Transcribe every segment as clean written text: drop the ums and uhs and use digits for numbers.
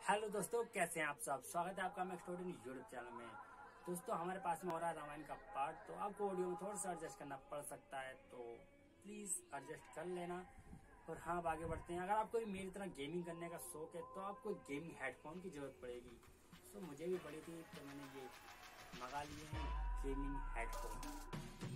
Hello दोस्तों, कैसे हैं आप सब। स्वागत है आपका मैं स्टूडेंट यूट्यूब चैनल में। दोस्तों हमारे पास में हो रहा है रामायण का पार्ट, तो आपको ऑडियो में थोड़ा सा एडजस्ट करना पड़ सकता है, तो प्लीज़ एडजस्ट कर लेना। और हाँ, अब आगे बढ़ते हैं। अगर आपको भी मेरी तरह गेमिंग करने का शौक है तो आपको गेमिंग हेडफोन की ज़रूरत पड़ेगी। तो मुझे भी पड़ी थी, तो मैंने ये मंगा लिए हैं गेमिंग हेडफोन।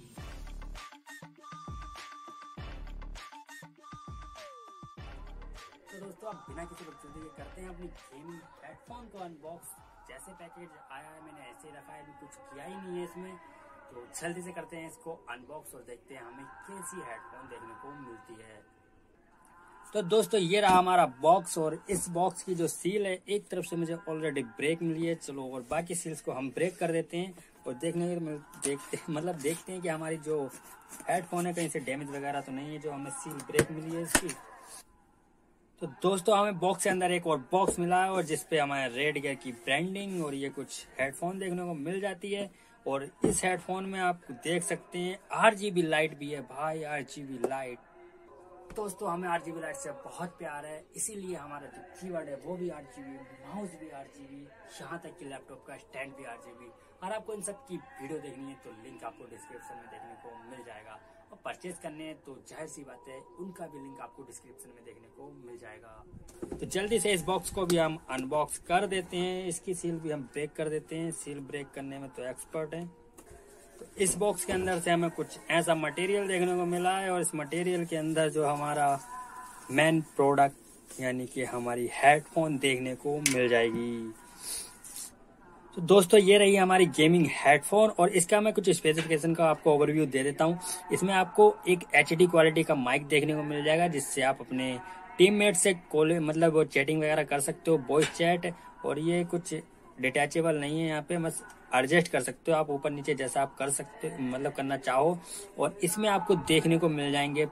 तो दोस्तों आप बिना किसी बकचोदी के करते हैं अपनी गेमिंग हेडफोन को अनबॉक्स। जैसे पैकेज आया है मैंने ऐसे ही रखा है, अभी कुछ किया ही नहीं है इसमें। तो जल्दी से करते हैं इसको अनबॉक्स और देखते हैं हमें कैसी हेडफोन देखने को मिलती है। तो दोस्तों ये रहा हमारा बॉक्स, और इस बॉक्स की जो सील है एक तरफ से मुझे ऑलरेडी ब्रेक मिली है। चलो और बाकी सील्स को हम ब्रेक कर देते हैं और देखते हैं कि हमारी जो हेडफोन है कहीं से डैमेज वगैरह तो नहीं है, जो हमें सील ब्रेक मिली है इसकी। तो दोस्तों हमें बॉक्स के अंदर एक और बॉक्स मिला है, और जिसपे हमें रेड गियर की ब्रांडिंग और ये कुछ हेडफोन देखने को मिल जाती है। और इस हेडफोन में आप देख सकते हैं RGB लाइट भी है भाई, RGB लाइट। दोस्तों हमें RGB लाइट से बहुत प्यार है, इसीलिए हमारा जो कीबोर्ड है वो भी RGB, माउस भी RGB, यहाँ तक कि लैपटॉप का स्टैंड भी RGB। और आपको इन सब की वीडियो देखनी है तो लिंक आपको डिस्क्रिप्शन में देखने को मिल जाएगा। और परचेज करने हैं तो जाहिर सी बात है उनका भी लिंक आपको डिस्क्रिप्शन में देखने को मिल जाएगा। तो जल्दी से इस बॉक्स को भी हम अनबॉक्स कर देते हैं, इसकी सील भी हम ब्रेक कर देते हैं। सील ब्रेक करने में तो एक्सपर्ट है। तो इस बॉक्स के अंदर से हमें कुछ ऐसा मटेरियल देखने को मिला है, और इस मटेरियल के अंदर जो हमारा मेन प्रोडक्ट यानी कि हमारी हेडफोन देखने को मिल जाएगी। तो दोस्तों ये रही हमारी गेमिंग हेडफोन, और इसका मैं कुछ स्पेसिफिकेशन का आपको ओवरव्यू दे देता हूँ। इसमें आपको एक HD क्वालिटी का माइक देखने को मिल जाएगा, जिससे आप अपने टीममेट से मतलब चैटिंग वगैरह कर सकते हो, वॉइस चैट। और ये कुछ डिटैचेबल नहीं है, यहाँ पे बस एडजस्ट कर सकते हो आप ऊपर नीचे जैसा आप कर सकते मतलब करना चाहो। और इसमें आपको देखने को मिल जाएंगे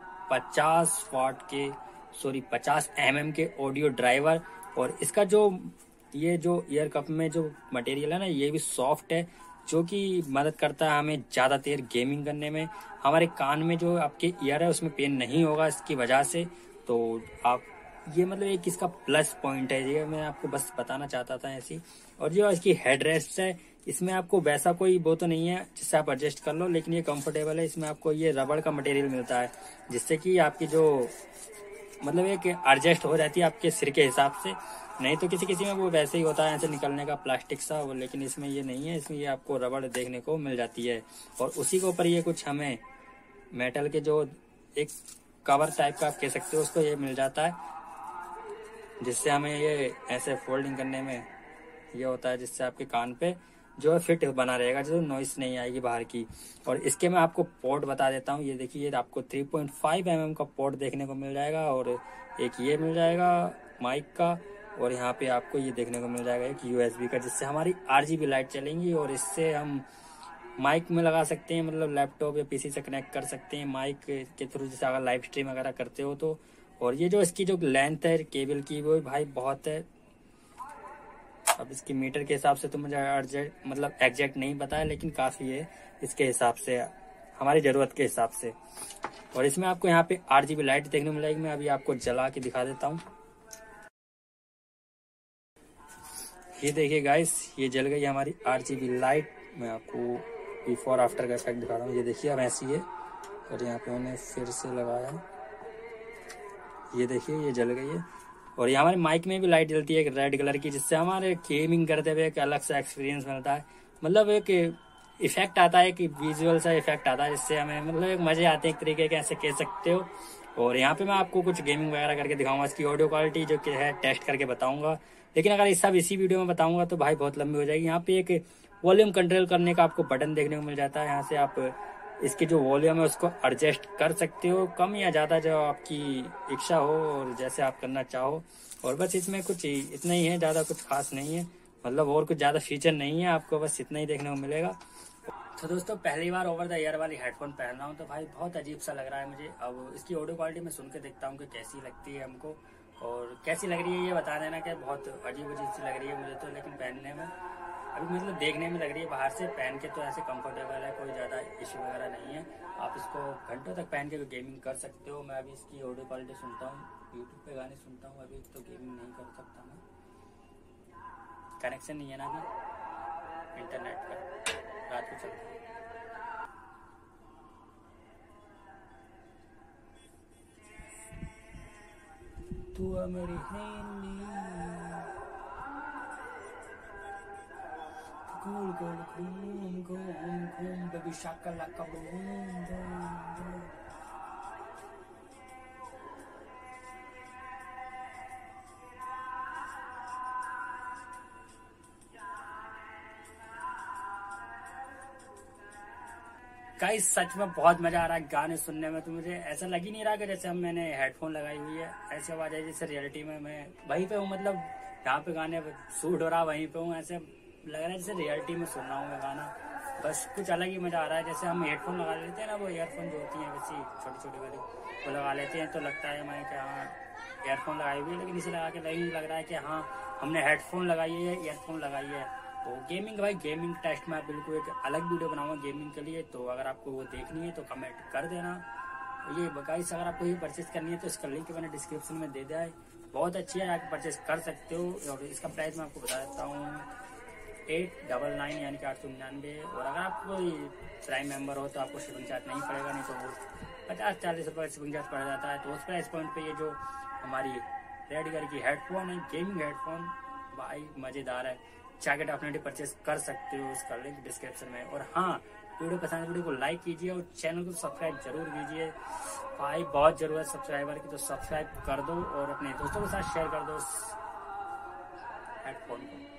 50 mm के ऑडियो ड्राइवर। और इसका ये जो ईयर कप में जो मटेरियल है ना, ये भी सॉफ्ट है, जो कि मदद करता है हमें ज्यादा देर गेमिंग करने में। हमारे कान में जो आपके ईयर है उसमें पेन नहीं होगा इसकी वजह से। तो आप ये मतलब एक इसका प्लस पॉइंट है, ये मैं आपको बस बताना चाहता था ऐसी। और जो इसकी हेडरेस्ट है, इसमें आपको वैसा कोई वो तो नहीं है जिससे आप एडजस्ट कर लो, लेकिन ये कंफर्टेबल है। इसमें आपको ये रबड़ का मटेरियल मिलता है, जिससे कि आपकी जो मतलब एक एडजस्ट हो जाती है आपके सिर के हिसाब से। नहीं तो किसी किसी में वो वैसे ही होता है ऐसे निकलने का प्लास्टिक सा वो, लेकिन इसमें ये नहीं है। इसमें ये आपको रबड़ देखने को मिल जाती है, और उसी के ऊपर ये कुछ हमें मेटल के जो एक कवर टाइप का आप कह सकते हो उसको ये मिल जाता है, जिससे हमें ये ऐसे फोल्डिंग करने में ये होता है, जिससे आपके कान पे जो है फिट बना रहेगा, जो नॉइस नहीं आएगी बाहर की। और इसके मैं आपको पोर्ट बता देता हूँ। ये देखिए, ये आपको 3.5 mm का पोर्ट देखने को मिल जाएगा, और एक ये मिल जाएगा माइक का। और यहाँ पे आपको ये देखने को मिल जाएगा एक USB का, जिससे हमारी RGB लाइट चलेंगी, और इससे हम माइक में लगा सकते हैं, मतलब लैपटॉप या PC से कनेक्ट कर सकते हैं माइक के थ्रू, जैसे अगर लाइव स्ट्रीम वगैरह करते हो तो। और ये जो इसकी जो लेंथ है केबल की वो भाई बहुत है। अब इसकी मीटर के हिसाब से तो मुझे एग्जैक्ट नहीं पता है, लेकिन काफी है इसके हिसाब से, हमारी जरूरत के हिसाब से। और इसमें आपको यहाँ पे RGB लाइट देखने को मिलेगी। मैं अभी आपको जला के दिखा देता हूँ। ये देखिए गाइस, ये जल गई हमारी RGB लाइट। मैं आपको बिफोर आफ्टर का इफेक्ट दिखा रहा हूँ। ये देखिए अब ऐसी है, और यहाँ पे मैंने फिर से लगाया, ये देखिए ये जल गई है। और ये हमारे माइक में भी लाइट जलती है एक रेड कलर की, जिससे हमारे गेमिंग करते हुए एक अलग सा एक्सपीरियंस मिलता है। मतलब एक इफेक्ट आता है, कि विजुअल सा इफेक्ट आता है, जिससे हमें मतलब एक मजे आते हैं एक तरीके के, ऐसे कह सकते हो। और यहाँ पे मैं आपको कुछ गेमिंग वगैरह करके दिखाऊंगा, इसकी ऑडियो क्वालिटी जो कि है टेस्ट करके बताऊंगा। लेकिन अगर सब इसी वीडियो में बताऊंगा तो भाई बहुत लंबी हो जाएगी। यहाँ पे एक वॉल्यूम कंट्रोल करने का आपको बटन देखने को मिल जाता है। यहाँ से आप इसकी जो वॉल्यूम है उसको एडजस्ट कर सकते हो, कम या ज़्यादा जो आपकी इच्छा हो और जैसे आप करना चाहो। और बस इसमें कुछ इतना ही है, ज़्यादा कुछ खास नहीं है, मतलब और कुछ ज़्यादा फीचर नहीं है, आपको बस इतना ही देखने को मिलेगा। तो दोस्तों पहली बार ओवर द ईयर वाली हेडफोन पहन रहा हूँ, तो भाई बहुत अजीब सा लग रहा है मुझे। अब इसकी ऑडियो क्वालिटी मैं सुन के देखता हूँ कि कैसी लगती है हमको, और कैसी लग रही है ये बता देना कि बहुत अजीब अजीब सी लग रही है मुझे तो। लेकिन पहनने में अभी मतलब देखने में लग रही है, बाहर से पहन के तो ऐसे कंफर्टेबल है, कोई ज़्यादा इशू वगैरह नहीं है। आप इसको घंटों तक पहन के भी गेमिंग कर सकते हो। मैं अभी इसकी ऑडियो क्वालिटी सुनता हूँ, यूट्यूब पे गाने सुनता हूँ, अभी तो गेमिंग नहीं कर सकता मैं। कनेक्शन नहीं है ना अभी इंटरनेट का, रात को चलता है। तू मेरी हेली गोल गोल घूम घूम घूम बेबी शाका बूम। गाइस सच में बहुत मजा आ रहा है गाने सुनने में, तो मुझे ऐसा लग ही नहीं रहा कि जैसे हम मैंने हेडफोन लगाई हुई है, ऐसी आवाज है जैसे रियलिटी में मैं वहीं पे हूँ, मतलब जहाँ पे गाने शूट हो रहा वहीं पे हूँ। ऐसे लग रहा है जैसे रियलिटी में सुन रहा हूँ मैं गाना, बस कुछ अलग ही मजा आ रहा है। जैसे हम हेडफोन लगा लेते हैं ना, वो ईयरफोन जो होती है वैसी छोटी छोटी वाली, वो लगा लेते हैं तो लगता है मैं कि हाँ ईयरफोन लगाई हुई है, लेकिन इसे लगा के नहीं लग रहा है कि हाँ हमने हेडफोन लगाई है, ईयरफोन लगाई है। तो गेमिंग भाई, गेमिंग टेस्ट में बिल्कुल एक अलग वीडियो बनाऊंगा गेमिंग के लिए, तो अगर आपको वो देखनी है तो कमेंट कर देना। ये गाइस अगर आपको ये परचेज करनी है तो इसका लिंक मैंने डिस्क्रिप्शन में दे दिया है, बहुत अच्छी है, आप परचेज कर सकते हो। और इसका प्राइस मैं आपको बता देता हूँ 899 यानी कि 899। और अगर आप कोई प्राइम मेंबर हो तो आपको शिपिंग चार्ज नहीं पड़ेगा, नहीं तो वो 50-40 रुपये शिपिंग चार्ज पड़ जाता है। तो उस प्राइस पॉइंट पे ये जो हमारी रेडगर की हेडफोन है, गेमिंग हेडफोन, भाई मज़ेदार है, जाके डेफिनेटली परचेज कर सकते हो, उसका लिंक डिस्क्रिप्शन में। और हाँ वीडियो पसंद है, वीडियो को लाइक कीजिए और चैनल को सब्सक्राइब जरूर कीजिए भाई, बहुत जरूरत सब्सक्राइबर की, तो सब्सक्राइब कर दो और अपने दोस्तों के साथ शेयर कर दो हेडफोन को।